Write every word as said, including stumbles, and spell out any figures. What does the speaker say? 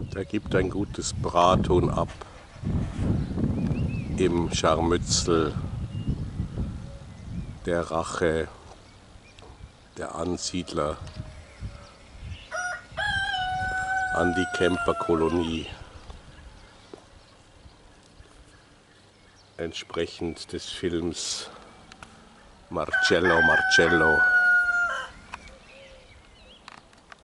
Der gibt ein gutes Brathuhn ab im Scharmützel der Rache der Ansiedler an die Camperkolonie, entsprechend des Films Marcello Marcello.